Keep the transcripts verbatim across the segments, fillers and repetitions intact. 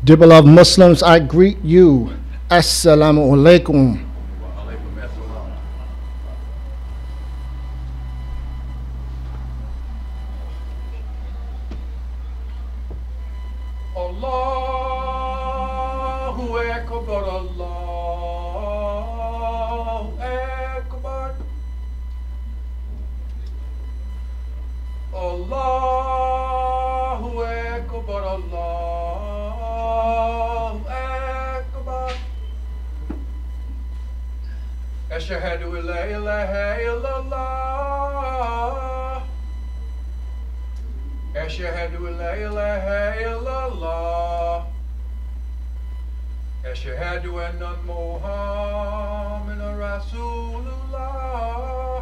Dear beloved Muslims, I greet you. Assalamu alaikum. Allahu Akbar, Allahu Akbar. Allahu Akbar, Allahu Akbar. Ashhadu an la ilaha illallah. Ashhadu an la ilaha illallah. Ashhadu anna Muhammadan Rasulullah.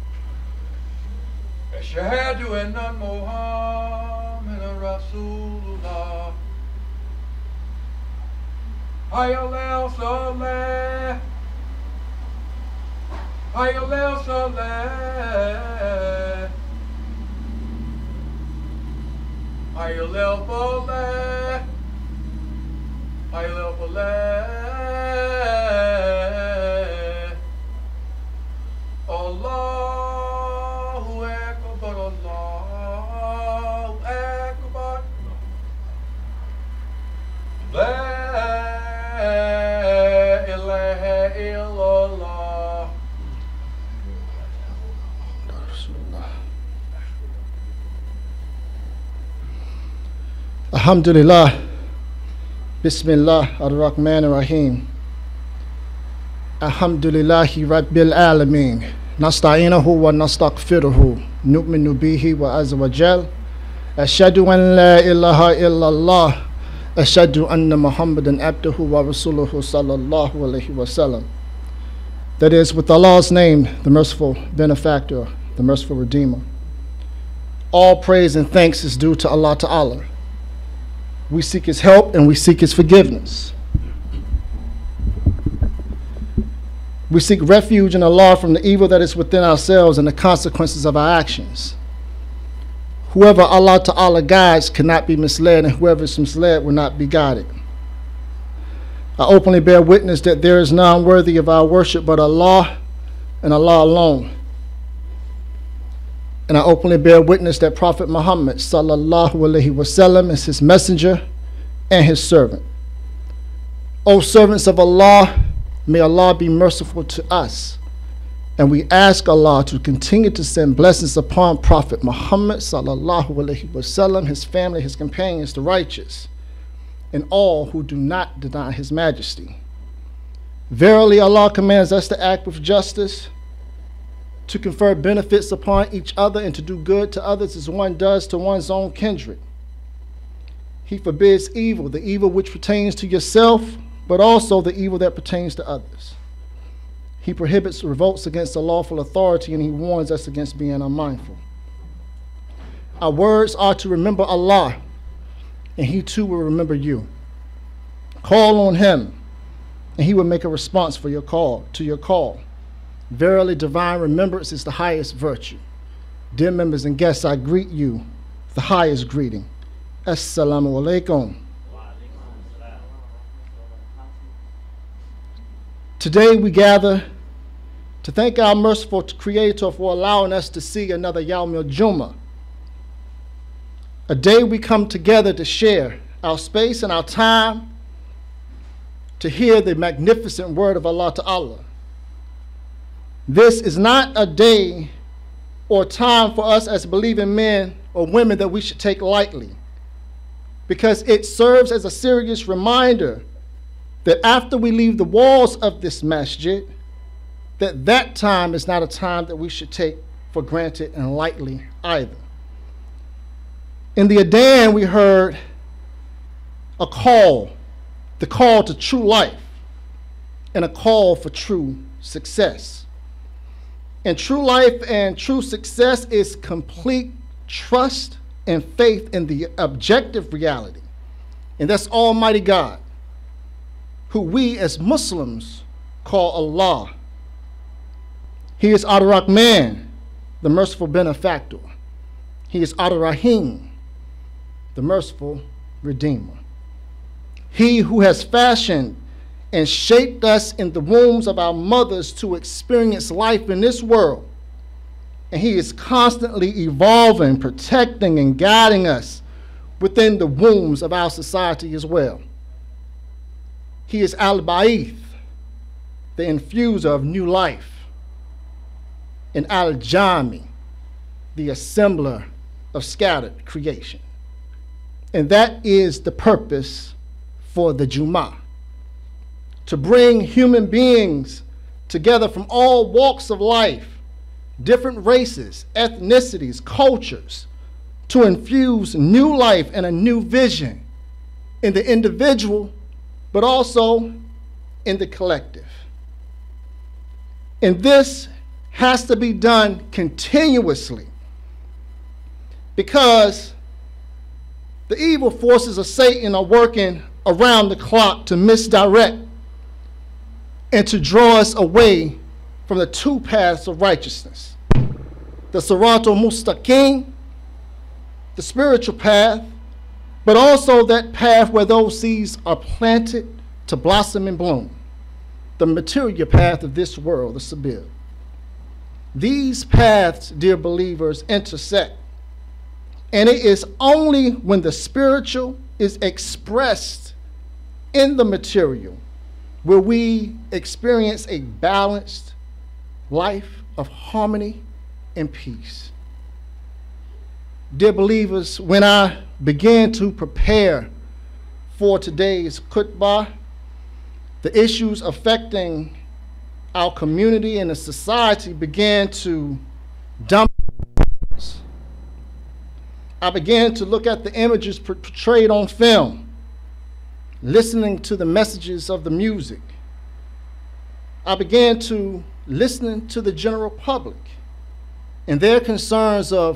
Ashhadu anna Muhammadan Rasulullah. Hayya ala salah. Hayya ala salah. Hayya ala falah. Hayya ala falah. Allahu Akbar, Allahu Akbar. La ilaha illallah. Alhamdulillah. Bismillah ar-Rahman ar-Rahim. Alhamdulillahi Rabbil Alameen. Nasta'inahu wa nastaghfiruhu. Nu'minu bihi wa azza wa jal. Ashhadu an la ilaha illallah. Ashhadu anna Muhammadan abduhu wa rasuluhu sallallahu alayhi wa sallam. That is, with Allah's name, the merciful benefactor, the merciful redeemer. All praise and thanks is due to Allah Ta'ala. We seek his help and we seek his forgiveness. We seek refuge in Allah from the evil that is within ourselves and the consequences of our actions. Whoever Allah Ta'ala guides cannot be misled, and whoever is misled will not be guided. I openly bear witness that there is none worthy of our worship but Allah and Allah alone. And I openly bear witness that Prophet Muhammad sallallahu alaihi wasallam is his messenger and his servant. O servants of Allah, may Allah be merciful to us. And we ask Allah to continue to send blessings upon Prophet Muhammad sallallahu alaihi wasallam, his family, his companions, the righteous, and all who do not deny his majesty. Verily, Allah commands us to act with justice, to confer benefits upon each other, and to do good to others as one does to one's own kindred. He forbids evil, the evil which pertains to yourself, but also the evil that pertains to others. He prohibits revolts against the lawful authority, and he warns us against being unmindful. Our words are to remember Allah, and he too will remember you. Call on him, and he will make a response for your call, to your call. Verily, divine remembrance is the highest virtue. Dear members and guests, I greet you with the highest greeting. Assalamu alaikum. Today we gather to thank our merciful Creator for allowing us to see another Yawm al-Jummah, a day we come together to share our space and our time to hear the magnificent word of Allah Ta'ala. This is not a day or time for us as believing men or women that we should take lightly, because it serves as a serious reminder that after we leave the walls of this masjid, that that time is not a time that we should take for granted and lightly either. In the Adhan, we heard a call, the call to true life, and a call for true success. And true life and true success is complete trust and faith in the objective reality. And that's Almighty God, who we as Muslims call Allah. He is Ar-Rahman, the merciful benefactor. He is Ar-Rahim, the merciful redeemer. He who has fashioned and shaped us in the wombs of our mothers to experience life in this world. And he is constantly evolving, protecting, and guiding us within the wombs of our society as well. He is Al-Ba'ith, the infuser of new life, and Al-Jami, the assembler of scattered creation. And that is the purpose for the Jummah, to bring human beings together from all walks of life, different races, ethnicities, cultures, to infuse new life and a new vision in the individual, but also in the collective. And this has to be done continuously, because the evil forces of Satan are working around the clock to misdirect and to draw us away from the two paths of righteousness: the Siratul Mustaqim, the spiritual path, but also that path where those seeds are planted to blossom and bloom, the material path of this world, the Sabil. These paths, dear believers, intersect, and it is only when the spiritual is expressed in the material where we experience a balanced life of harmony and peace. Dear believers, when I began to prepare for today's khutbah, the issues affecting our community and the society began to dominate. I began to look at the images portrayed on film, listening to the messages of the music. I began to listen to the general public and their concerns of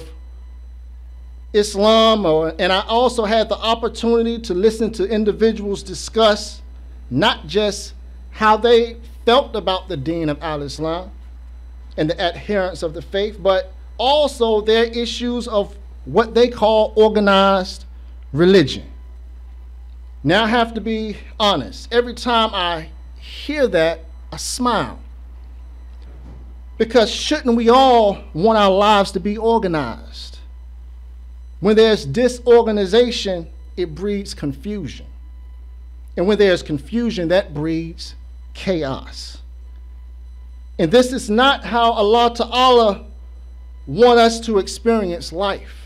Islam, or, and I also had the opportunity to listen to individuals discuss not just how they felt about the deen of al-Islam and the adherents of the faith, but also their issues of what they call organized religion. Now, I have to be honest. Every time I hear that, I smile. Because shouldn't we all want our lives to be organized? When there's disorganization, it breeds confusion. And when there's confusion, that breeds chaos. And this is not how Allah Ta'ala wants us to experience life.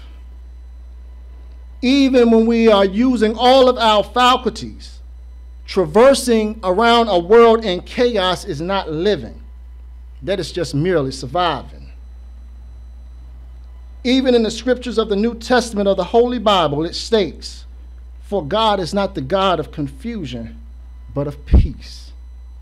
Even when we are using all of our faculties, traversing around a world in chaos is not living. That is just merely surviving. Even in the scriptures of the New Testament of the Holy Bible, it states, "For God is not the God of confusion, but of peace."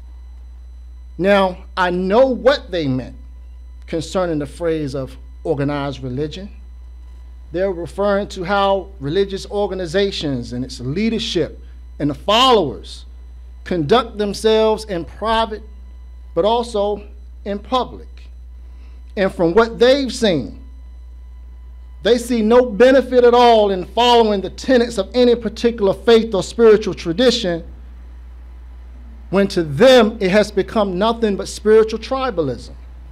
Now, I know what they meant concerning the phrase of organized religion. They're referring to how religious organizations and its leadership and the followers conduct themselves in private, but also in public. And from what they've seen, they see no benefit at all in following the tenets of any particular faith or spiritual tradition, when to them it has become nothing but spiritual tribalism,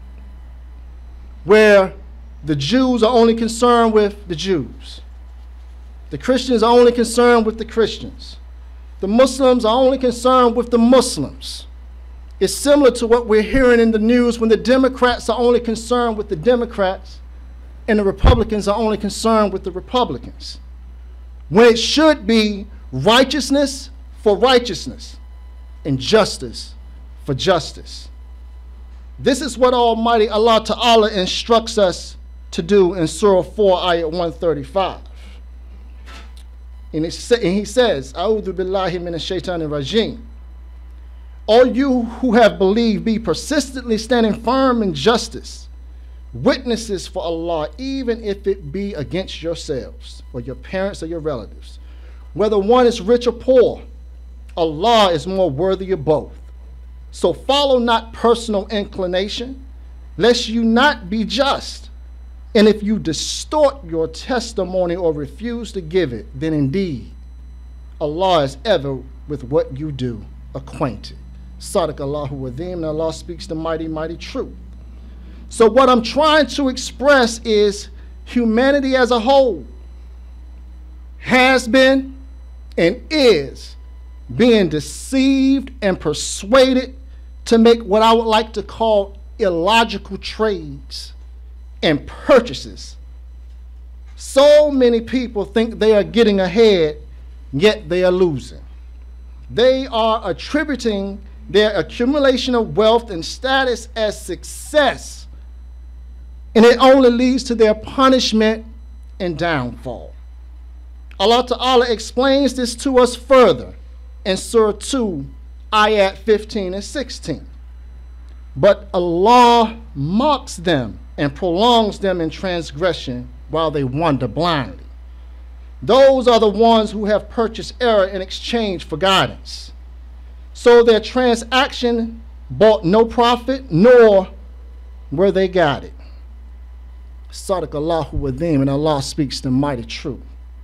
where the Jews are only concerned with the Jews. The Christians are only concerned with the Christians. The Muslims are only concerned with the Muslims. It's similar to what we're hearing in the news when the Democrats are only concerned with the Democrats and the Republicans are only concerned with the Republicans, when it should be righteousness for righteousness and justice for justice. This is what Almighty Allah Ta'ala instructs us to do in Surah four, ayat one thirty-five. And, it, and he says, "A'udhu billahi minash shaitanir rajim. All you who have believed, be persistently standing firm in justice, witnesses for Allah, even if it be against yourselves or your parents or your relatives. Whether one is rich or poor, Allah is more worthy of both. So follow not personal inclination, lest you not be just. And if you distort your testimony or refuse to give it, then indeed Allah is ever with what you do acquainted. Sadaq Allahu Wadeem, and Allah speaks the mighty, mighty truth. So what I'm trying to express is humanity as a whole has been and is being deceived and persuaded to make what I would like to call illogical trades and purchases. So many people think they are getting ahead, yet they are losing. They are attributing their accumulation of wealth and status as success, and it only leads to their punishment and downfall. Allah Ta'ala explains this to us further in Surah two, ayat fifteen and sixteen. But Allah mocks them and prolongs them in transgression while they wander blindly. Those are the ones who have purchased error in exchange for guidance. So their transaction brought no profit, nor were they guided. Sadaq Allahu Wadeem, and Allah speaks the mighty truth.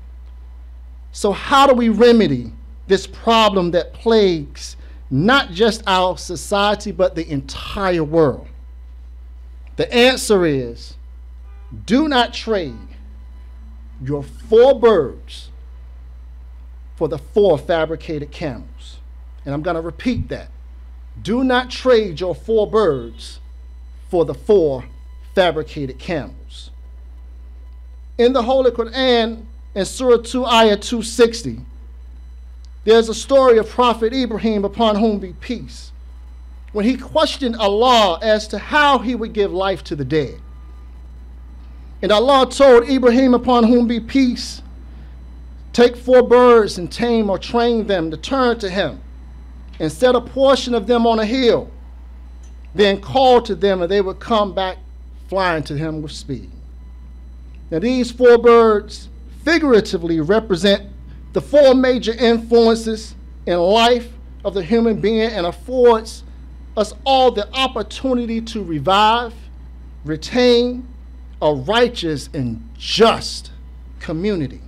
So how do we remedy this problem that plagues not just our society, but the entire world? The answer is, do not trade your four birds for the four fabricated camels. And I'm going to repeat that. Do not trade your four birds for the four fabricated camels. In the Holy Quran, in Surah two, ayah two sixty, there's a story of Prophet Ibrahim, upon whom be peace, when he questioned Allah as to how he would give life to the dead. And Allah told Ibrahim, upon whom be peace, take four birds and tame or train them to turn to him, and set a portion of them on a hill, then call to them, and they would come back flying to him with speed. Now these four birds figuratively represent the four major influences in life of the human being, and affords us all the opportunity to revive, retain a righteous and just community.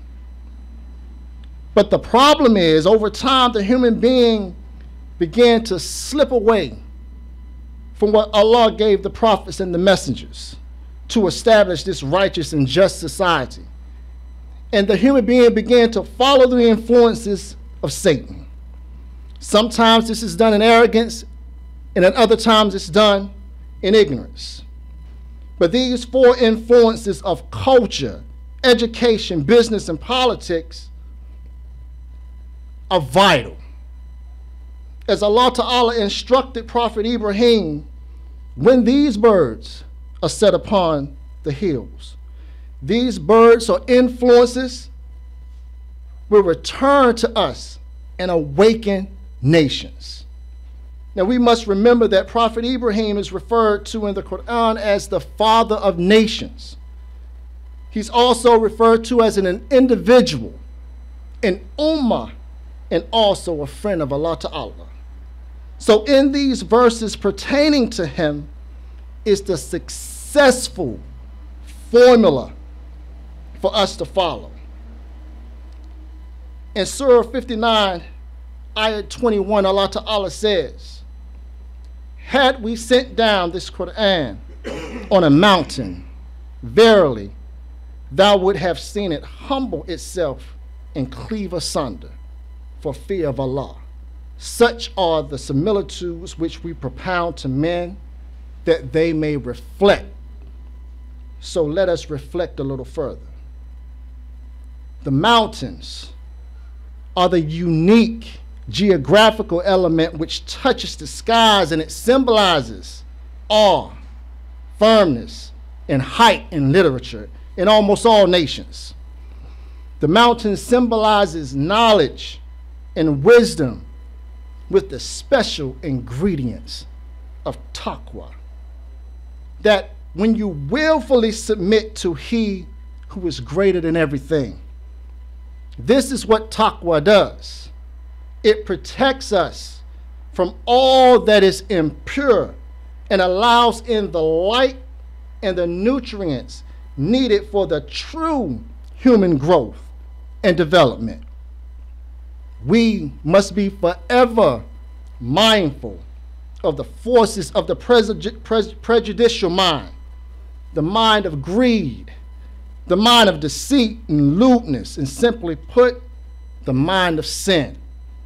But the problem is, over time, the human being began to slip away from what Allah gave the prophets and the messengers to establish this righteous and just society. And the human being began to follow the influences of Satan. Sometimes this is done in arrogance, and at other times it's done in ignorance. But these four influences of culture, education, business, and politics are vital. As Allah Ta'ala instructed Prophet Ibrahim, when these birds are set upon the hills, these birds or influences will return to us and awaken nations. Now we must remember that Prophet Ibrahim is referred to in the Quran as the father of nations. He's also referred to as an individual, an ummah, and also a friend of Allah Ta'ala. So in these verses pertaining to him is the successful formula for us to follow. In Surah fifty-nine, ayah twenty-one, Allah Ta'ala says, had we sent down this Quran on a mountain, verily, thou would have seen it humble itself and cleave asunder for fear of Allah. Such are the similitudes which we propound to men, that they may reflect. So let us reflect a little further. The mountains are the unique geographical element which touches the skies, and it symbolizes awe, firmness, and height in literature in almost all nations. The mountain symbolizes knowledge and wisdom with the special ingredients of taqwa, that when you willfully submit to he who is greater than everything. This is what taqwa does. It protects us from all that is impure and allows in the light and the nutrients needed for the true human growth and development. We must be forever mindful of the forces of the prejudicial mind, the mind of greed, the mind of deceit and lewdness, and simply put, the mind of sin.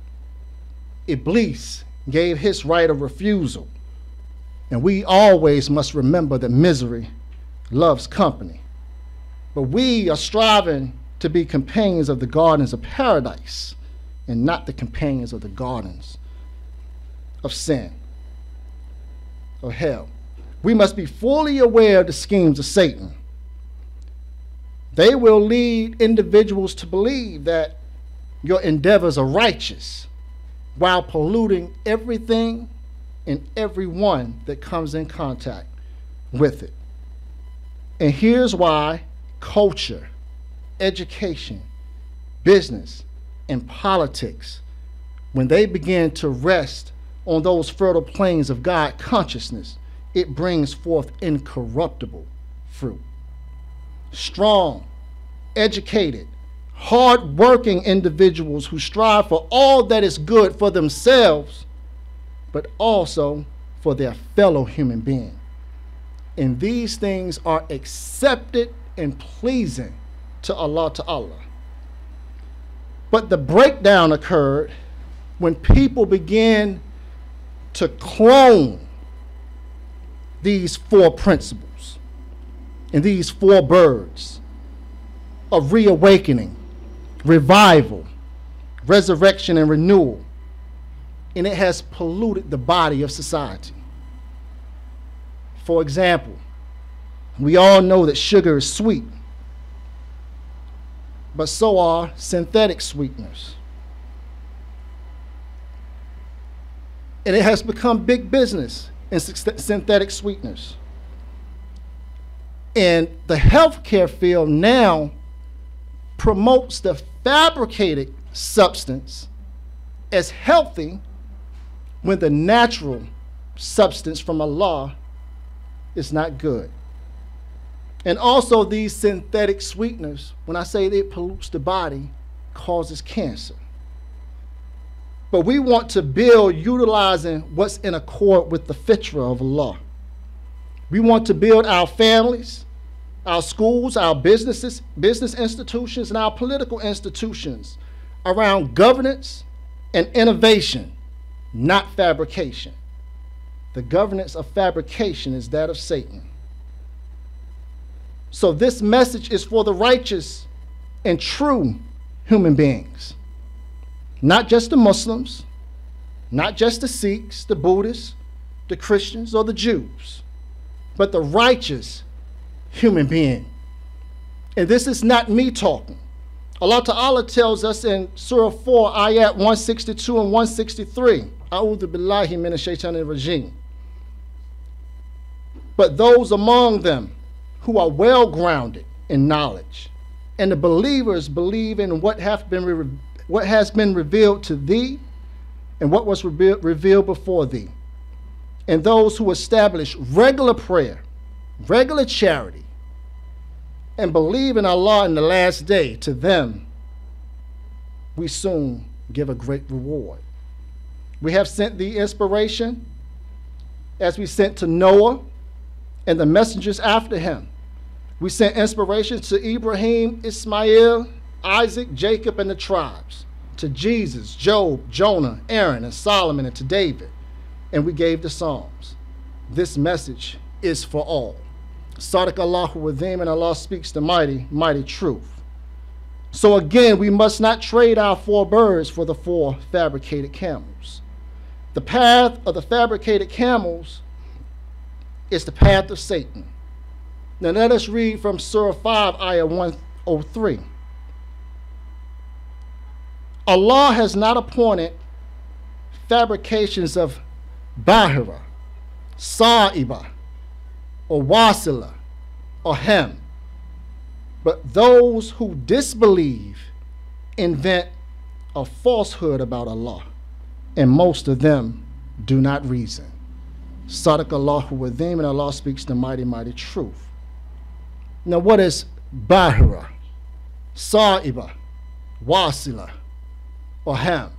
Iblis gave his right of refusal, and we always must remember that misery loves company. But we are striving to be companions of the gardens of paradise and not the companions of the gardens of sin or hell. We must be fully aware of the schemes of Satan. They will lead individuals to believe that your endeavors are righteous while polluting everything and everyone that comes in contact with it. And here's why culture, education, business, and politics, when they begin to rest on those fertile plains of God consciousness, it brings forth incorruptible fruit. Strong, educated, hard-working individuals who strive for all that is good for themselves, but also for their fellow human being. And these things are accepted and pleasing to Allah Ta'ala. But the breakdown occurred when people began to clone these four principles and these four birds of reawakening, revival, resurrection, and renewal. And it has polluted the body of society. For example, we all know that sugar is sweet, but so are synthetic sweeteners. And it has become big business in synthetic sweeteners. And the healthcare field now promotes the fabricated substance as healthy when the natural substance from Allah is not good. And also these synthetic sweeteners, when I say it pollutes the body, causes cancer. But we want to build utilizing what's in accord with the fitra of Allah. We want to build our families, our schools, our businesses, business institutions, and our political institutions around governance and innovation, not fabrication. The governance of fabrication is that of Satan. So this message is for the righteous and true human beings. Not just the Muslims, not just the Sikhs, the Buddhists, the Christians, or the Jews, but the righteous human being. And this is not me talking. Allah Ta'ala tells us in Surah four, ayat one sixty-two and one sixty-three, A'udhu billahi minash shaitanir rajim. But those among them who are well grounded in knowledge, and the believers believe in what hath been re what has been revealed to thee and what was re revealed before thee, and those who establish regular prayer, regular charity, and believe in Allah in the last day, to them we soon give a great reward. We have sent thee inspiration as we sent to Noah and the messengers after him. We sent inspiration to Ibrahim, Ismail, Isaac, Jacob, and the tribes, to Jesus, Job, Jonah, Aaron, and Solomon, and to David. And we gave the Psalms. This message is for all. Sadiq Allahu Azim, and Allah speaks the mighty, mighty truth. So again, we must not trade our four birds for the four fabricated camels. The path of the fabricated camels is the path of Satan. Now let us read from Surah five, ayah one oh three. Allah has not appointed fabrications of Bahira, Sa'iba, or Wasila, or Hem, but those who disbelieve invent a falsehood about Allah, and most of them do not reason. Sadiq Allahu Azim, and Allah speaks the mighty, mighty truth. Now what is Bahira, Sa'iba, Wasila, or ham.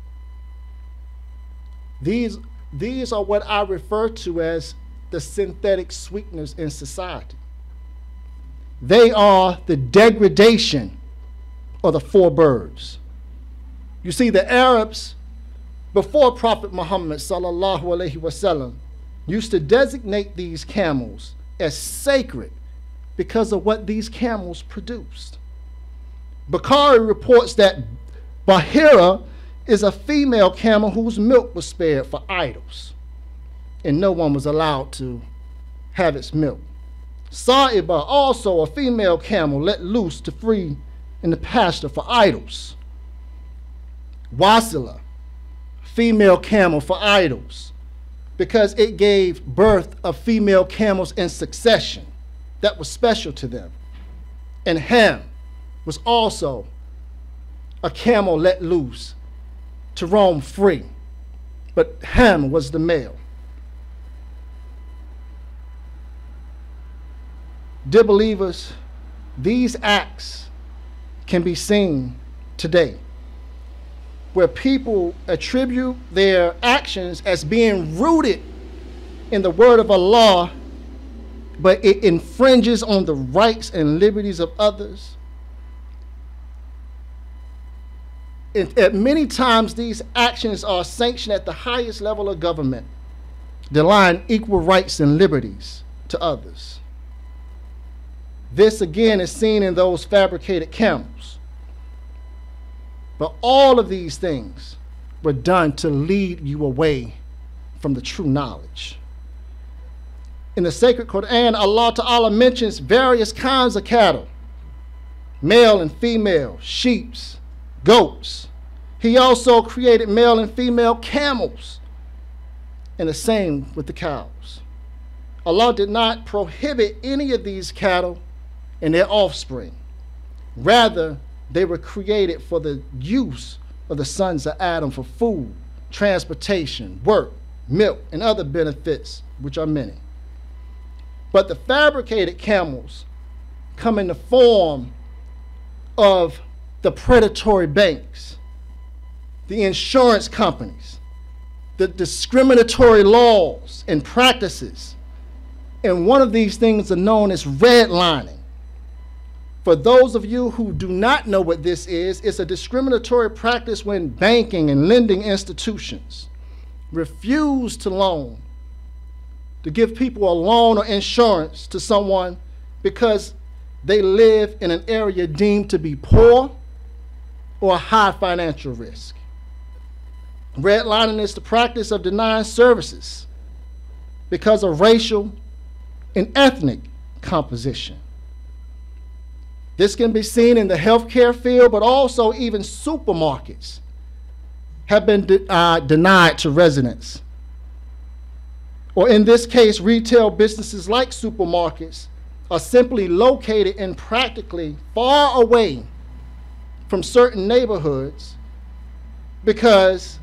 These, these are what I refer to as the synthetic sweeteners in society. They are the degradation of the four birds. You see, the Arabs, before Prophet Muhammad sallallahu alaihi wasallam, used to designate these camels as sacred because of what these camels produced. Bukhari reports that Bahira is a female camel whose milk was spared for idols, and no one was allowed to have its milk. Sa'iba, also a female camel let loose to free in the pasture for idols. Wasila, female camel for idols, because it gave birth of female camels in succession that was special to them. And Ham was also a camel let loose to roam free, but Ham was the male. Dear believers, these acts can be seen today, where people attribute their actions as being rooted in the word of Allah, but it infringes on the rights and liberties of others. It, at many times, these actions are sanctioned at the highest level of government, denying equal rights and liberties to others. This again is seen in those fabricated camels. But all of these things were done to lead you away from the true knowledge. In the sacred Quran, Allah Ta'ala mentions various kinds of cattle, male and female, sheep, goats. He also created male and female camels, and the same with the cows. Allah did not prohibit any of these cattle and their offspring. Rather, they were created for the use of the sons of Adam for food, transportation, work, milk, and other benefits, which are many. But the fabricated camels come in the form of the predatory banks, the insurance companies, the discriminatory laws and practices. And one of these things are known as redlining. For those of you who do not know what this is, it's a discriminatory practice when banking and lending institutions refuse to loan, to give people a loan or insurance to someone because they live in an area deemed to be poor or high financial risk. Redlining is the practice of denying services because of racial and ethnic composition. This can be seen in the healthcare field, but also even supermarkets have been de uh, denied to residents. Or in this case, retail businesses like supermarkets are simply located in practically far away from certain neighborhoods because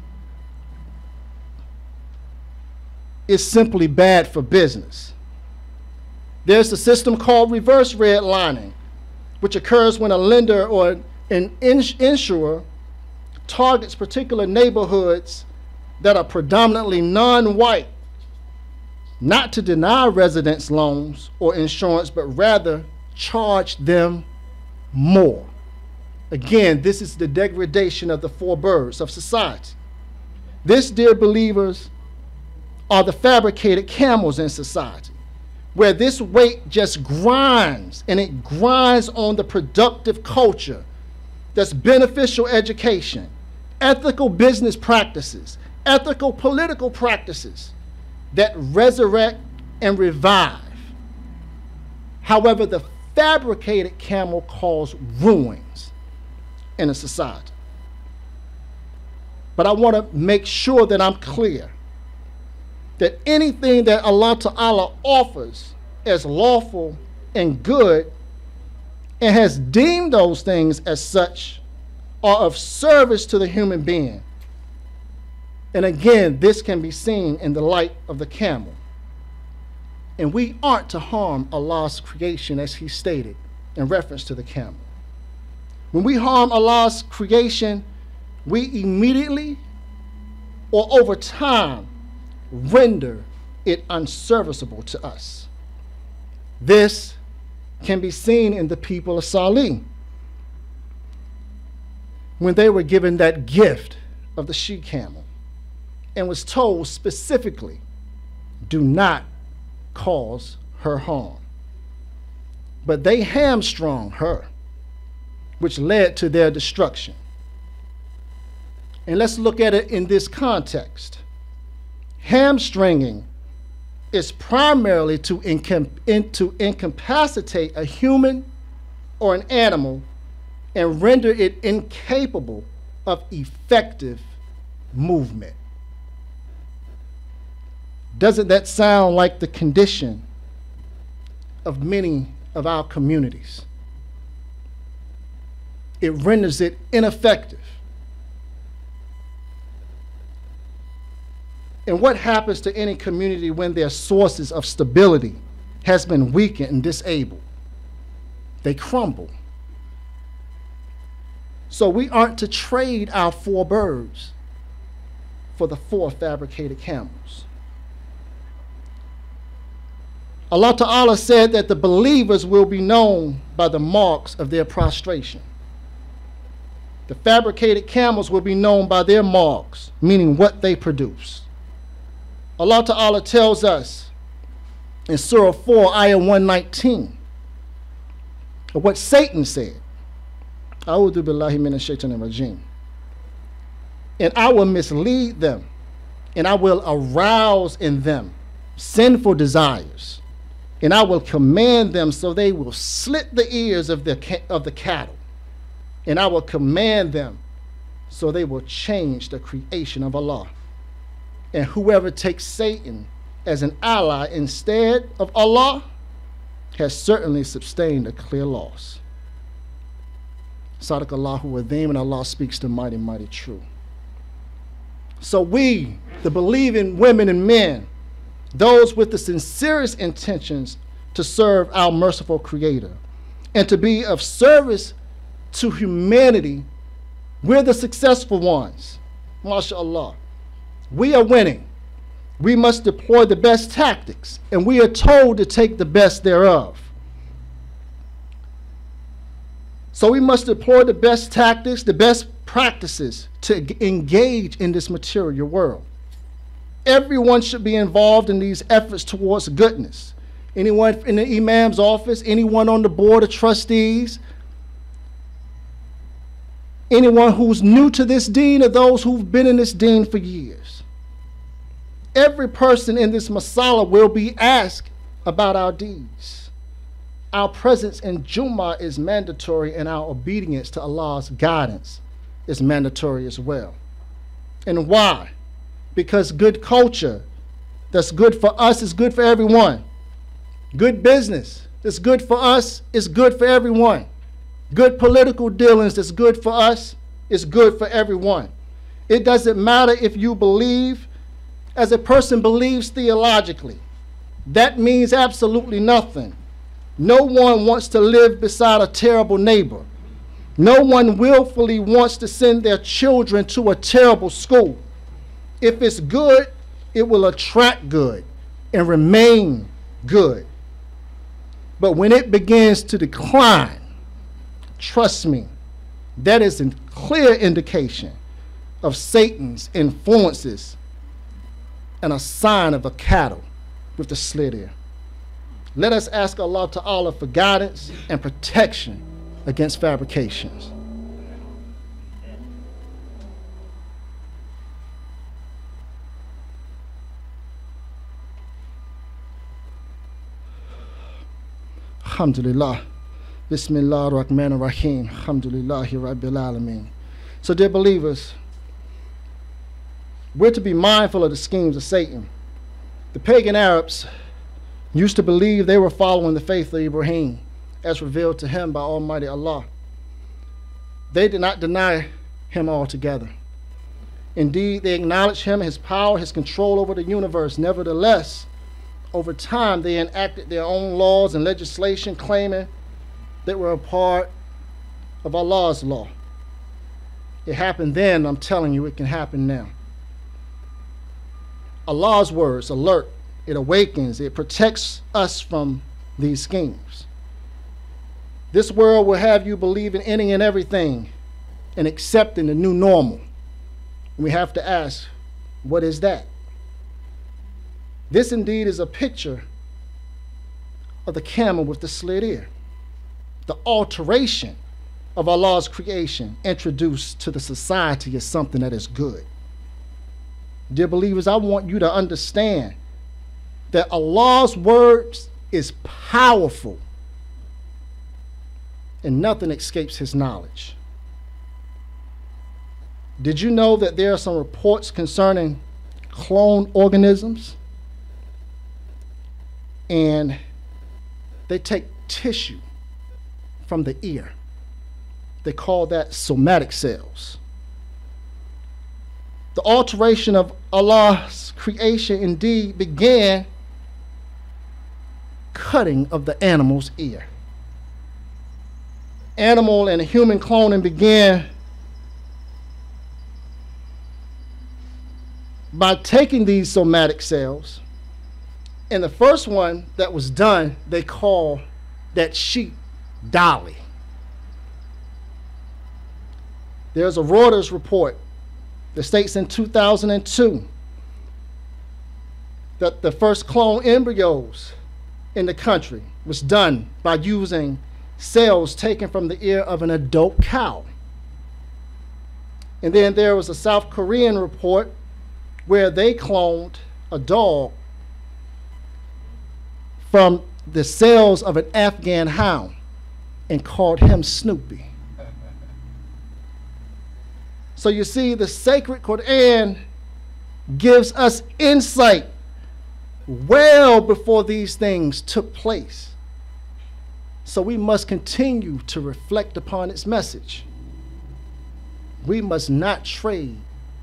it's simply bad for business. There's a system called reverse redlining, which occurs when a lender or an ins insurer targets particular neighborhoods that are predominantly non-white, not to deny residents loans or insurance, but rather charge them more. Again, this is the degradation of the four birds of society. This, dear believers, are the fabricated camels in society, where this weight just grinds, and it grinds on the productive culture that's beneficial education, ethical business practices, ethical political practices that resurrect and revive. However, the fabricated camel causes ruins in a society. But I want to make sure that I'm clear that anything that Allah Ta'ala offers as lawful and good and has deemed those things as such are of service to the human being. And again, this can be seen in the light of the camel. And we aren't to harm Allah's creation, as he stated in reference to the camel. When we harm Allah's creation, we immediately or over time render it unserviceable to us. This can be seen in the people of Salih when they were given that gift of the she camel and was told specifically, do not cause her harm. But they hamstrung her, which led to their destruction. And let's look at it in this context. Hamstringing is primarily to, incom in, to incapacitate a human or an animal and render it incapable of effective movement. Doesn't that sound like the condition of many of our communities? It renders it ineffective. And what happens to any community when their sources of stability has been weakened and disabled? They crumble. So we aren't to trade our four birds for the four fabricated camels. Allah Ta'ala said that the believers will be known by the marks of their prostration. The fabricated camels will be known by their marks, meaning what they produce. Allah Ta'ala tells us in Surah four, Ayah one nineteen, of what Satan said. A'udhu billahi minash shaitanir rajim. And I will mislead them, and I will arouse in them sinful desires, and I will command them so they will slit the ears of the, of the cattle, and I will command them so they will change the creation of Allah. And whoever takes Satan as an ally instead of Allah has certainly sustained a clear loss. Sadaqallahu Adhim, and Allah speaks the mighty, mighty true. So we, the believing women and men, those with the sincerest intentions to serve our merciful Creator and to be of service to humanity, we're the successful ones. MashaAllah. We are winning. We must deploy the best tactics, and we are told to take the best thereof. So we must deploy the best tactics, the best practices to engage in this material world. Everyone should be involved in these efforts towards goodness. Anyone in the Imam's office, anyone on the board of trustees, anyone who's new to this deen, or those who've been in this deen for years. Every person in this masala will be asked about our deeds. Our presence in Jummah is mandatory, and our obedience to Allah's guidance is mandatory as well. And why? Because good culture that's good for us is good for everyone. Good business that's good for us is good for everyone. Good political dealings that's good for us is good for everyone. It doesn't matter if you believe as a person believes theologically. That means absolutely nothing. No one wants to live beside a terrible neighbor. No one willfully wants to send their children to a terrible school. If it's good, it will attract good and remain good. But when it begins to decline, trust me, that is a clear indication of Satan's influences and a sign of a cattle with the slit ear. Let us ask Allah Ta'ala for guidance and protection against fabrications. Alhamdulillah. Bismillah ar-Rahman ar-Rahim. Alhamdulillahi Rabbil Alameen. So dear believers, we're to be mindful of the schemes of Satan. The pagan Arabs used to believe they were following the faith of Ibrahim as revealed to him by Almighty Allah. They did not deny him altogether. Indeed, they acknowledged him, his power, his control over the universe. Nevertheless, over time, they enacted their own laws and legislation claiming they were a part of Allah's law. It happened then, I'm telling you, it can happen now. Allah's words alert, it awakens, it protects us from these schemes. This world will have you believe in any and everything and accepting the new normal. And we have to ask, what is that? This indeed is a picture of the camel with the slit ear, the alteration of Allah's creation introduced to the society as something that is good. Dear believers, I want you to understand that Allah's words is powerful and nothing escapes his knowledge. Did you know that there are some reports concerning cloned organisms? And they take tissue from the ear. They call that somatic cells. The alteration of Allah's creation indeed began cutting of the animal's ear. Animal and human cloning began by taking these somatic cells, and the first one that was done, they call that sheep Dolly. There's a Reuters report that states in two thousand two that the first clone embryos in the country was done by using cells taken from the ear of an adult cow. And then there was a South Korean report where they cloned a dog from the cells of an Afghan hound and called him Snoopy. So you see, the sacred Qur'an gives us insight well before these things took place. So we must continue to reflect upon its message. We must not trade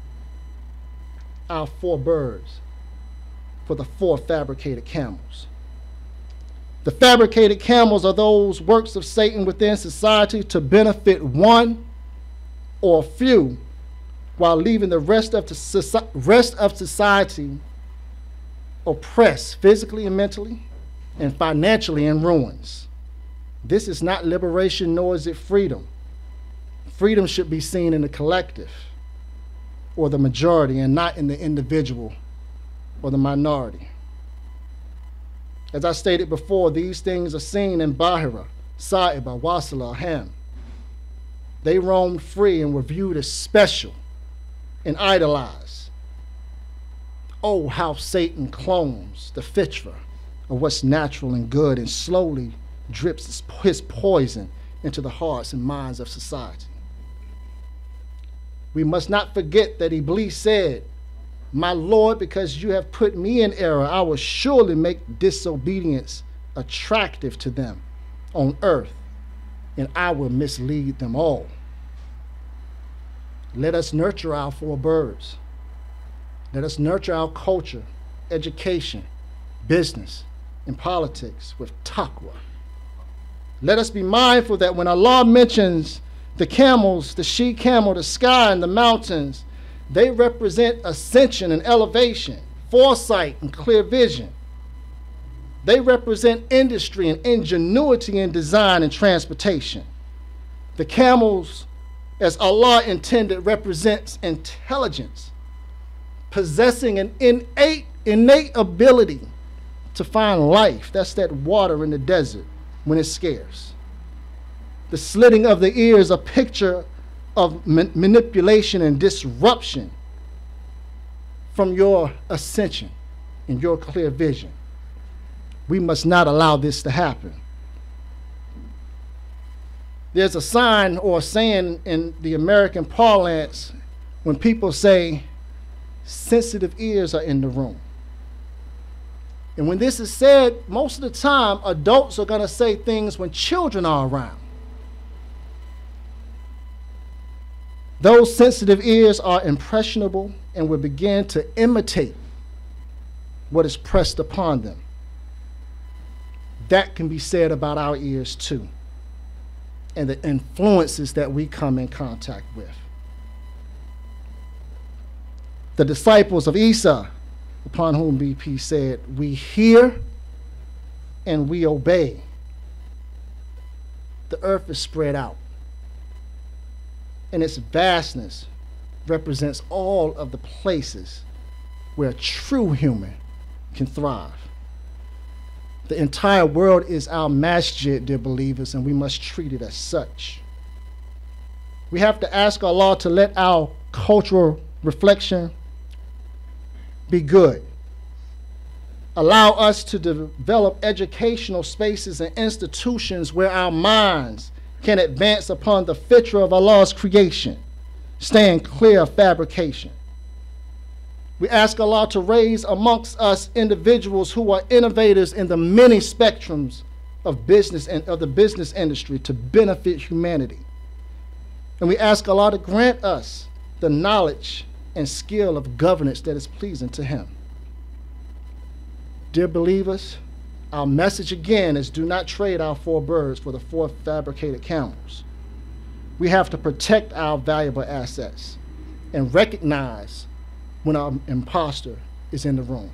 our four birds for the four fabricated camels. The fabricated camels are those works of Satan within society to benefit one or a few, while leaving the rest of the soci- rest of society oppressed physically and mentally and financially in ruins. This is not liberation, nor is it freedom. Freedom should be seen in the collective or the majority and not in the individual or the minority. As I stated before, these things are seen in Bahira, Sa'iba, Wasila, Ham. They roamed free and were viewed as special and idolized. Oh, how Satan clones the fitra of what's natural and good and slowly drips his poison into the hearts and minds of society. We must not forget that Iblis said, "My Lord, because you have put me in error, I will surely make disobedience attractive to them on earth, and I will mislead them all." Let us nurture our four birds. Let us nurture our culture, education, business, and politics with taqwa. Let us be mindful that when Allah mentions the camels, the she camel, the sky, and the mountains, they represent ascension and elevation, foresight and clear vision. They represent industry and ingenuity in design and transportation. The camels, as Allah intended, represents intelligence, possessing an innate, innate ability to find life. That's that water in the desert when it's scarce. The slitting of the ears, a picture of ma- manipulation and disruption from your ascension and your clear vision. We must not allow this to happen. There's a sign or a saying in the American parlance when people say sensitive ears are in the room. And when this is said, most of the time adults are going to say things when children are around. Those sensitive ears are impressionable and will begin to imitate what is pressed upon them. That can be said about our ears too, and the influences that we come in contact with. The disciples of Isa, upon whom be peace, said, we hear and we obey. The earth is spread out, and its vastness represents all of the places where a true human can thrive. The entire world is our masjid, dear believers, and we must treat it as such. We have to ask Allah to let our cultural reflection be good. Allow us to develop educational spaces and institutions where our minds can advance upon the fitra of Allah's creation, staying clear of fabrication. We ask Allah to raise amongst us individuals who are innovators in the many spectrums of business and of the business industry to benefit humanity. And we ask Allah to grant us the knowledge and skill of governance that is pleasing to Him. Dear believers, our message again is do not trade our four birds for the four fabricated camels. We have to protect our valuable assets and recognize when our imposter is in the room.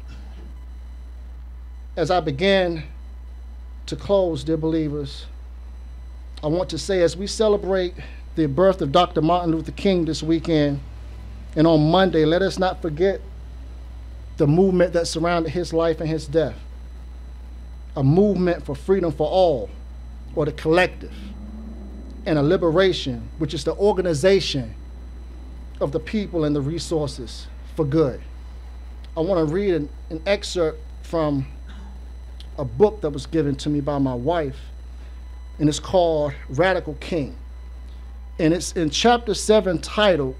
As I begin to close, dear believers, I want to say as we celebrate the birth of Doctor Martin Luther King this weekend, and on Monday, let us not forget the movement that surrounded his life and his death. A movement for freedom for all, or the collective, and a liberation, which is the organization of the people and the resources for good. I want to read an, an excerpt from a book that was given to me by my wife, and it's called Radical King. And it's in chapter seven titled,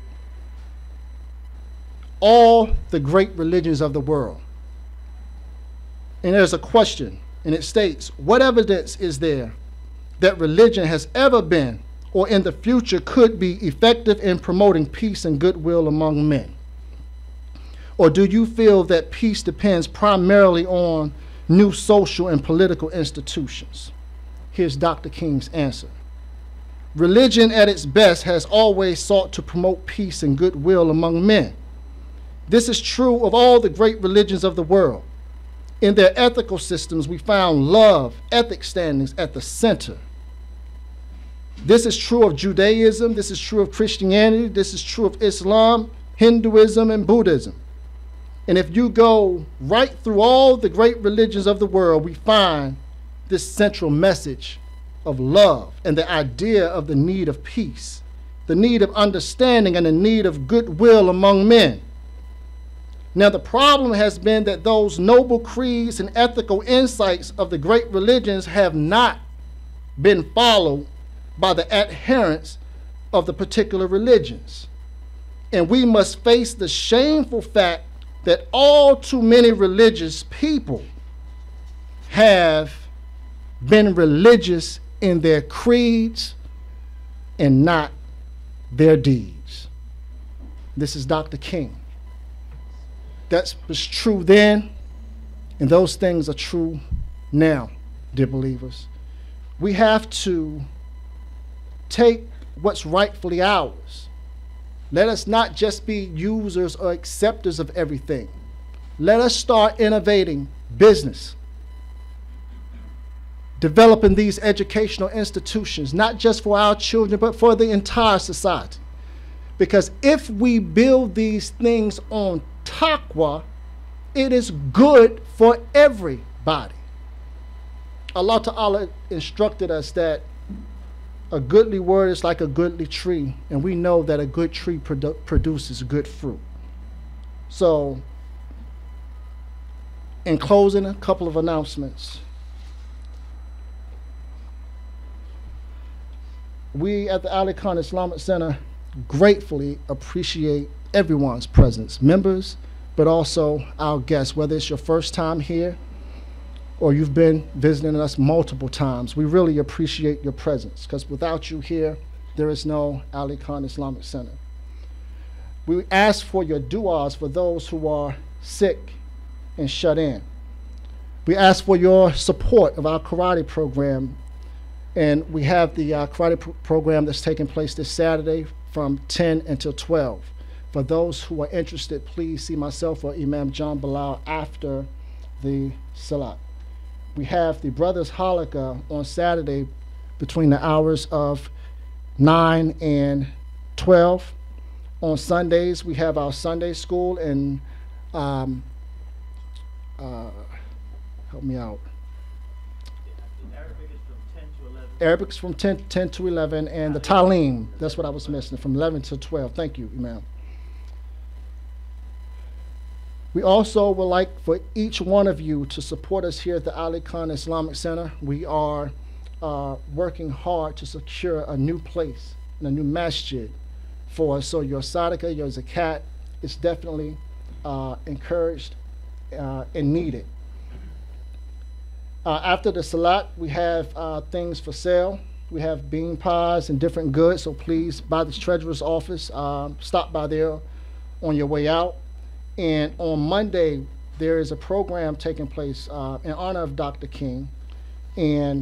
All the Great Religions of the World. And there's a question, and it states, what evidence is there that religion has ever been or in the future could be effective in promoting peace and goodwill among men? Or do you feel that peace depends primarily on new social and political institutions? Here's Doctor King's answer. Religion at its best has always sought to promote peace and goodwill among men. This is true of all the great religions of the world. In their ethical systems, we found love, ethic standings at the center. This is true of Judaism, this is true of Christianity, this is true of Islam, Hinduism, and Buddhism. And if you go right through all the great religions of the world, we find this central message of love and the idea of the need of peace, the need of understanding, and the need of goodwill among men. Now, the problem has been that those noble creeds and ethical insights of the great religions have not been followed by the adherents of the particular religions. And we must face the shameful fact that all too many religious people have been religious in their creeds and not their deeds. This is Doctor King. That was true then, and those things are true now, dear believers. We have to take what's rightfully ours. Let us not just be users or acceptors of everything. Let us start innovating business, developing these educational institutions, not just for our children, but for the entire society. Because if we build these things on taqwa, it is good for everybody. Allah Ta'ala instructed us that a goodly word is like a goodly tree, and we know that a good tree produ produces good fruit. So, in closing, a couple of announcements. We at the Ali Khan Islamic Center gratefully appreciate everyone's presence, members, but also our guests, whether it's your first time here or you've been visiting us multiple times. We really appreciate your presence, because without you here, there is no Ali Khan Islamic Center. We ask for your du'as for those who are sick and shut in. We ask for your support of our karate program, and we have the uh, karate pr program that's taking place this Saturday from ten until twelve. For those who are interested, please see myself or Imam John Bilal after the Salat. We have the Brothers Halakha on Saturday between the hours of nine and twelve. On Sundays, we have our Sunday school, and um, uh, help me out. Arabic is from ten to eleven. Arabic's from ten, ten to eleven, and the Talim, that's what I was missing, from eleven to twelve. Thank you, Imam. We also would like for each one of you to support us here at the Ali Khan Islamic Center. We are uh, working hard to secure a new place and a new masjid for us. So your sadaqah, your zakat is definitely uh, encouraged uh, and needed. Uh, after the salat, we have uh, things for sale. We have bean pies and different goods, so please, by the treasurer's office, um, stop by there on your way out. And on Monday, there is a program taking place uh, in honor of Doctor King, and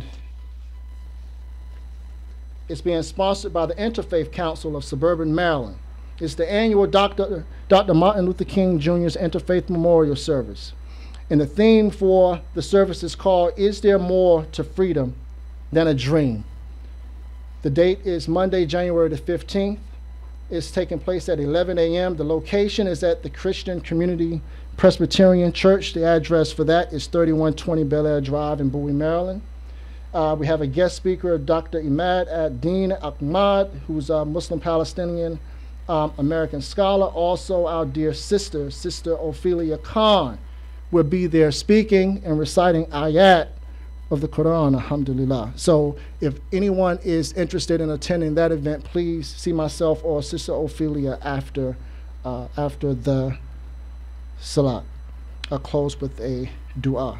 it's being sponsored by the Interfaith Council of Suburban Maryland. It's the annual Doctor Doctor Martin Luther King Junior's Interfaith Memorial Service. And the theme for the service is called, Is There More to Freedom Than a Dream? The date is Monday, January the fifteenth. It's taking place at eleven a m The location is at the Christian Community Presbyterian Church. The address for that is thirty-one twenty Bel Air Drive in Bowie, Maryland. Uh, we have a guest speaker, Doctor Imad ad-Din Ahmad, who's a Muslim Palestinian um, American scholar. Also, our dear sister, Sister Ophelia Khan, will be there speaking and reciting ayat of the Quran, alhamdulillah. So if anyone is interested in attending that event, please see myself or Sister Ophelia after, uh, after the salat. I'll close with a dua.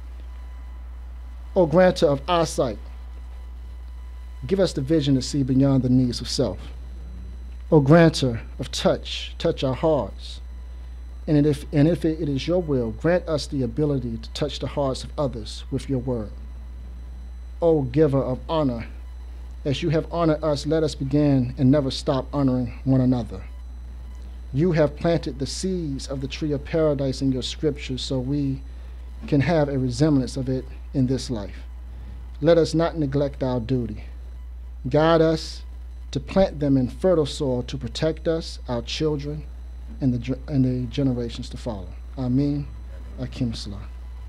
O granter of eyesight, give us the vision to see beyond the needs of self. O granter of touch, touch our hearts. And if, and if it is your will, grant us the ability to touch the hearts of others with your word. O giver of honor, as you have honored us, let us begin and never stop honoring one another. You have planted the seeds of the tree of paradise in your scriptures so we can have a resemblance of it in this life. Let us not neglect our duty. Guide us to plant them in fertile soil to protect us, our children, and the, and the generations to follow. Ameen. Akim Salam.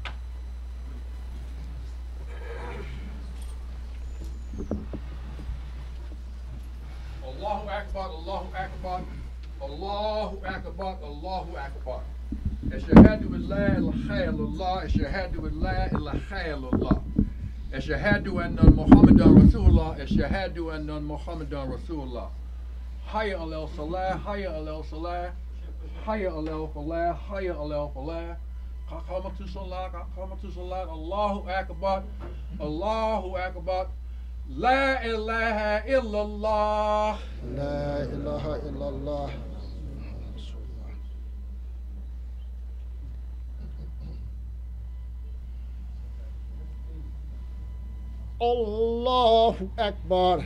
Allahu Akbar, Allahu Akbar, Allahu Akbar, Allahu Akbar. Ashhadu an la ilaha illallah, ashhadu an la ilaha illallah. Ashhadu anna Muhammadan Rasulullah, ashhadu anna Muhammadan Rasulullah. Hayya alal salah, hayya alal salah, hayya alal falah, hayya alal falah. Qamatu salat, qamatu salat, Allahu Akbar, Allahu Akbar. La ilaha illallah. La ilaha illallah. Allahu Akbar.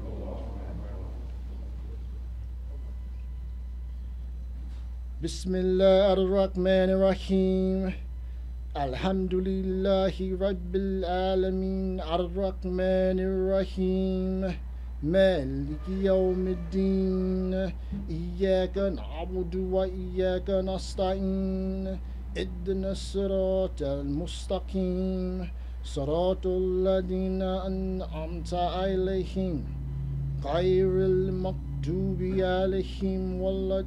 Bismillah ar-Rahman ar-Rahim. Alhamdulillahi Rabbil Alameen ar-Rahman ar-Rahim. Maliki yawmiddin. Iyyaka na'budu wa iyyaka nasta'in. Ihdina as-sirata al-mustaqim. صراط الذين أنعمت عليهم غير المغضوب عليهم ولا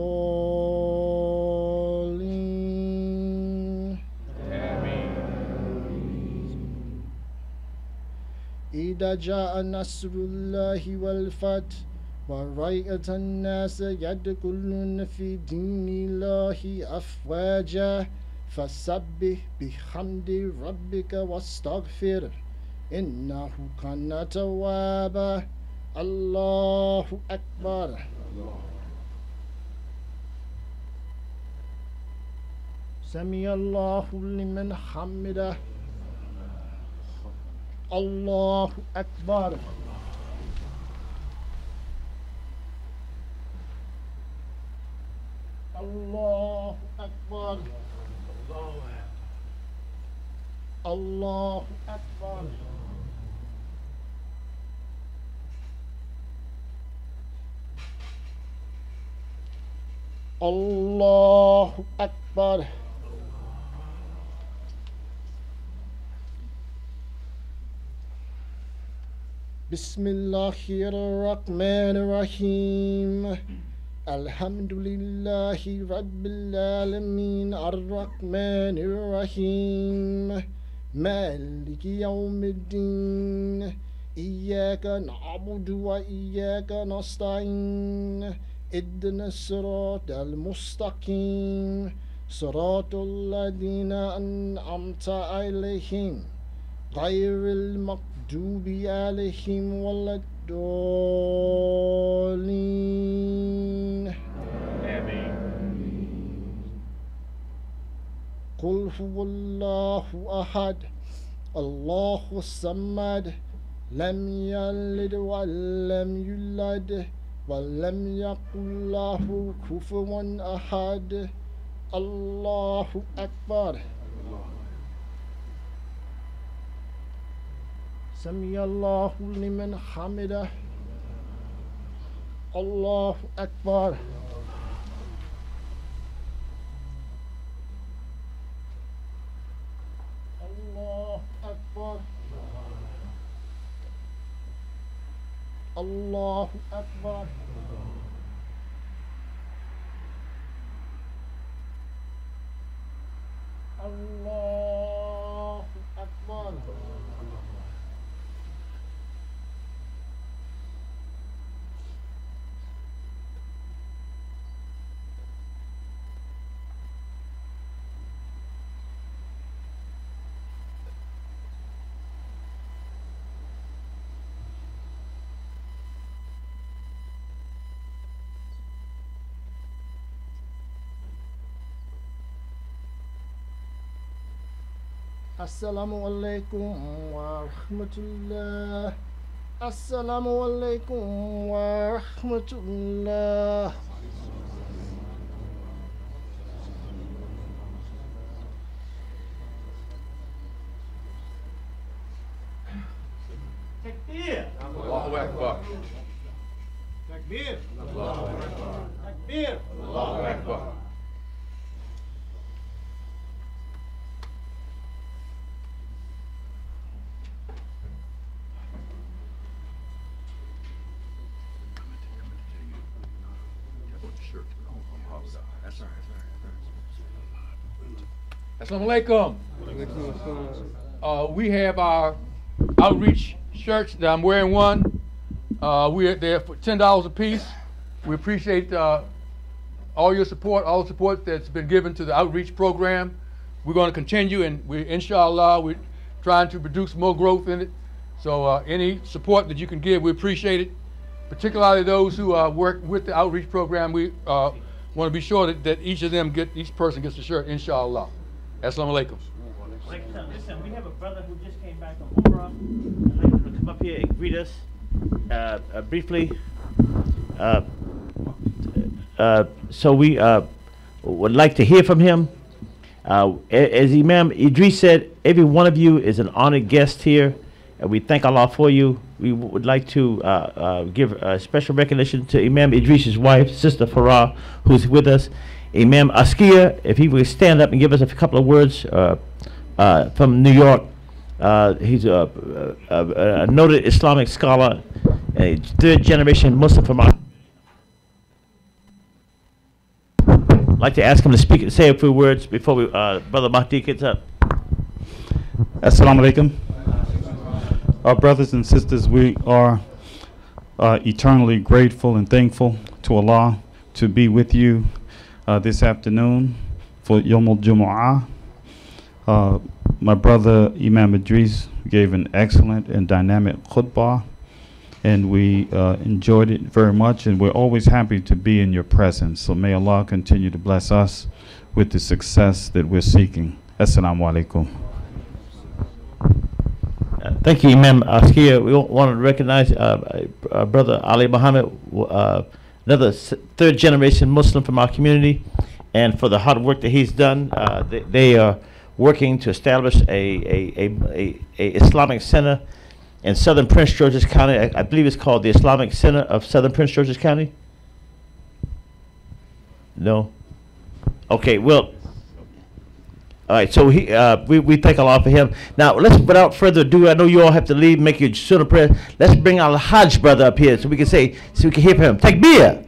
الضالين. إذا جاء نصر الله والفتح ورأيت الناس يدخلون في دين الله أفواجا فسبح بحمد ربك واستغفر إنه كان توابا. الله أكبر. سمع الله لمن حمده. الله أكبر. Allahu Akbar. Allahu Akbar. Allahu Akbar. Bismillahirrahmanirrahim. Alhamdulillahi Rabbil Alameen. Ar-Rahmanir-Rahim. Maliki Yawmiddin. Iyyaka na'budu wa iyyaka nasta'in. اهدنا الصراط المستقيم صراط الذين أنعمت عليهم غير المغضوب عليهم ولا الضالين قل هو الله أحد الله الصمد لم يلد ولم يولد ولم يكن له كفوا أحد الله أكبر سمع الله لمن حمده الله أكبر الله أكبر الله أكبر الله أكبر Assalamu alaikum wa rahmatullah. Assalamu alaikum wa rahmatullah. Takbir. Allahu Akbar. Takbir. Allahu Akbar. Takbir. Allahu Akbar. Assalamu alaikum. Uh, we have our outreach shirts that I'm wearing one. Uh, we're there for ten dollars a piece. We appreciate uh, all your support, all the support that's been given to the outreach program. We're going to continue, and we, inshallah, we're trying to produce more growth in it. So uh, any support that you can give, we appreciate it. Particularly those who uh, work with the outreach program, we uh, want to be sure that, that each of them get, each person gets a shirt, inshallah. Assalamu alaikum. Listen, we have a brother who just came back from Umrah. I'd like him to come up here and greet us uh, uh, briefly. Uh, uh, so we uh, would like to hear from him. Uh, as Imam Edrees said, every one of you is an honored guest here, and we thank Allah for you. We would like to uh, uh, give a special recognition to Imam Edrees' wife, Sister Farah, who's with us. Imam Askia, if he would stand up and give us a couple of words uh, uh, from New York. Uh, he's a, a, a noted Islamic scholar, a third generation Muslim from our. I'd like to ask him to speak, say a few words before we, uh, Brother Mahdi gets up. Assalamu alaikum. Our brothers and sisters, we are uh, eternally grateful and thankful to Allah to be with you uh, this afternoon for Yawm al-Jumu'ah. Uh, my brother Imam Edrees gave an excellent and dynamic khutbah, and we uh, enjoyed it very much, and we're always happy to be in your presence. So may Allah continue to bless us with the success that we're seeking. Assalamu alaikum. Uh, thank you, Imam Askia. We want to recognize uh, uh, Brother Ali Muhammad, uh, another third generation Muslim from our community. and for the hard work that he's done. Uh, they, they are working to establish a, a, a, a, a Islamic center in southern Prince George's County. I, I believe it's called the Islamic Center of Southern Prince George's County. No? Okay, well, all right, so he, uh, we, we thank Allah for him. Now, let's, without further ado, I know you all have to leave, make your sunnah prayer. Let's bring our Hajj brother up here so we can say, so we can hear from him. Takbir.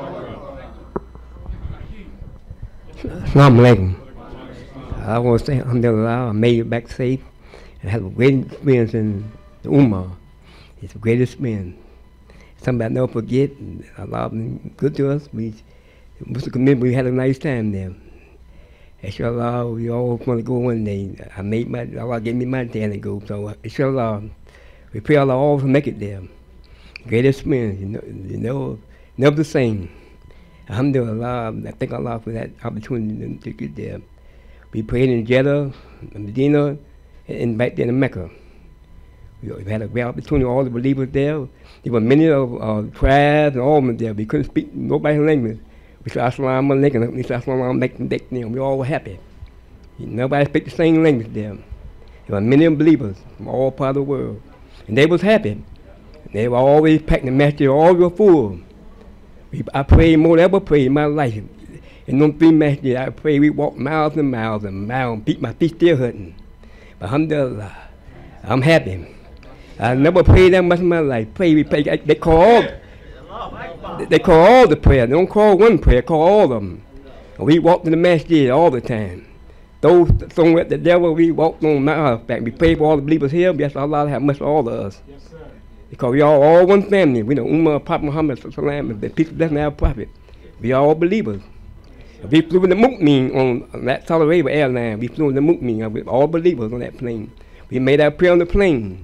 Assalamu alaikum. I want to say, alhamdulillah, I made it back safe and had a great experience in the Ummah. It's the greatest experience. Something I never forget. Allah been good to us. We, Muslim community, we had a nice time there. Inshallah, we all want to go one day. I made my, Allah gave me my time to go. So, uh, inshallah, we pray Allah all to make it there. Great experience, you know, you know, never the same. Alhamdulillah, I thank Allah for that opportunity to get there. We prayed in Jeddah, Medina, and back there in Mecca. We had a great opportunity, all the believers there. There were many of uh, tribes and all of them there. We couldn't speak nobody's language. We said, Assalamu alaikum, we said, Assalamu alaikum, we all were happy. Nobody spoke the same language there. There were many believers from all parts of the world. And they was happy. They were always packing the masjid, all were full. We, I prayed more than I ever prayed in my life. In them three masjid, I prayed, we walked miles and miles and miles, and beat my feet still hurting. But alhamdulillah, I'm happy. I never prayed that much in my life. Pray, we pray, they call all, they call all the prayer. They don't call one prayer, call all of them. And we walked in the masjid all the time. Those somewhere at the devil, we walked on my back. We prayed for all the believers here. We asked Allah to have much for all of us. Yes, sir. Because we all all one family. We know Ummah, Prophet Muhammad, Sallallahu the peace blessing our prophet. We all believers. We flew in the Mu'min on, on that Saudi Arabia airline. We flew in the Mu'min with all believers on that plane. We made our prayer on the plane.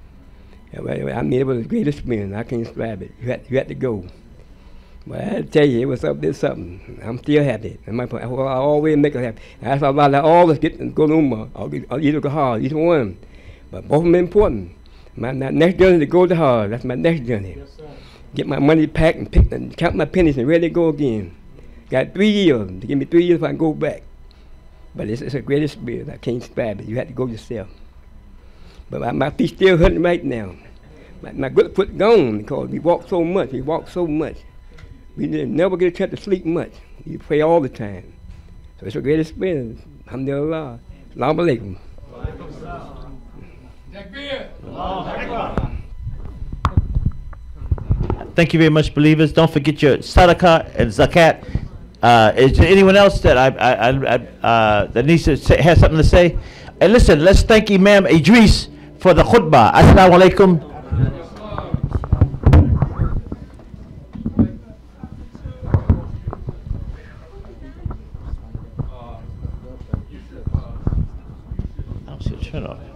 I mean, it was a great experience. I can't describe it. You had, you had to go. But I tell you, it was up there something. I'm still happy. And my, I always make it happy. And that's a lot that all of us get to go to Ummah, or either go hard, either one. But both of them important. My, my next journey to go to hard. That's my next journey. Yes, sir. Get my money packed and pick and count my pennies and ready to go again. Got three years. To give me three years if I can go back. But it's, it's a great experience. I can't describe it. You have to go yourself. But my, my feet still hurting right now. My, my good foot gone because we walk so much. We walk so much. We didn't never get a chance to sleep much. We pray all the time. So it's a great experience. Alhamdulillah. Assalamu alaikum. Thank you very much, believers. Don't forget your sadaqah and zakat. Uh, is there anyone else that I, I, I, uh, that needs to say, has something to say? And listen, let's thank Imam Edrees for the khutbah. Assalamu alaikum. I don't see a turn off.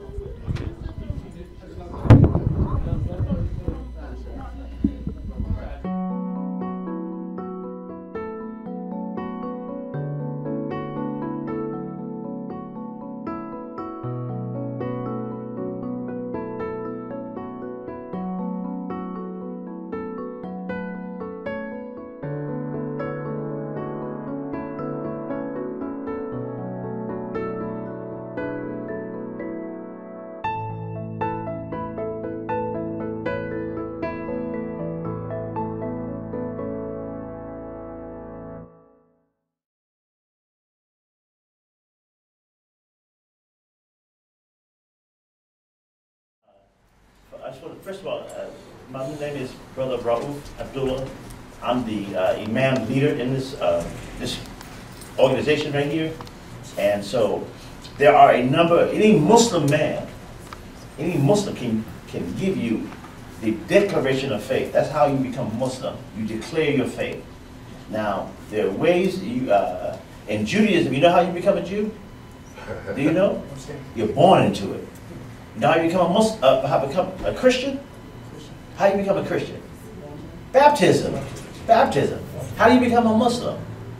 I just want to, first of all, uh, my name is Brother Raouf Abdullah. I'm the uh, Imam leader in this uh, this organization right here. And so there are a number, any Muslim man, any Muslim can, can give you the declaration of faith. That's how you become Muslim. You declare your faith. Now, there are ways, you, uh, in Judaism, you know how you become a Jew? Do you know? You're born into it. You know how you become a Muslim, uh, how become a Christian? How do you become a Christian? Baptism. Baptism. How do you become a Muslim?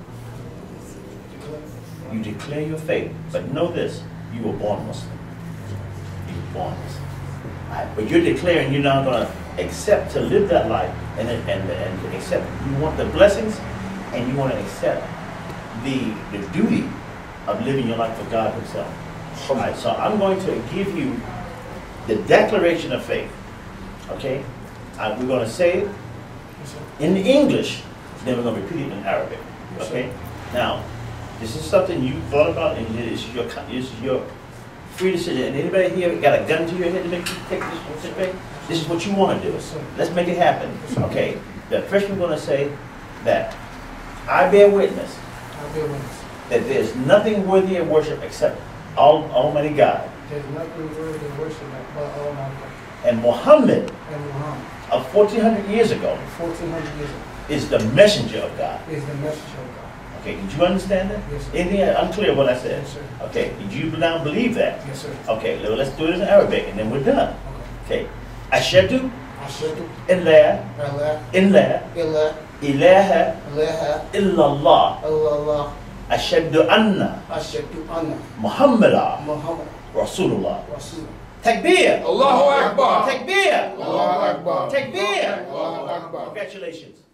You declare your faith. But know this, you were born Muslim. You were born Muslim. Right? But you're declaring you're not going to accept to live that life and, and, and accept, you want the blessings and you want to accept the, the duty of living your life for God himself. All right, so I'm going to give you the declaration of faith. Okay? Uh, we're going to say it in English, then we're going to repeat it in Arabic. Okay? Now, this is something you thought about, and this is your, this is your free decision. And anybody here got a gun to your head to make you take this one? This is what you want to do. Let's make it happen. Okay? The first we're going to say that I bear witness, I bear witness that there's nothing worthy of worship except Al- Almighty God. there's nothing worthy of worship but Almighty God. And Muhammad, And Muhammad, of fourteen hundred years ago, fourteen hundred years ago, is the messenger of God. is the messenger of God. Okay, did you understand that? Yes, sir. Anything unclear what I said? Yes, sir. Okay, did you now believe that? Yes, sir. Okay, well, let's do it in Arabic and then we're done. Okay. Okay, Ashhadu Ashhadu an la an la ilaha ilaha ilaha illallah. illallah. Ashhadu anna Ashhadu anna Muhammadan Muhammad Rasulullah. Rasulullah. Takbir! Allahu Akbar. Takbir! Allahu Akbar. Takbir! Allahu Akbar. Congratulations.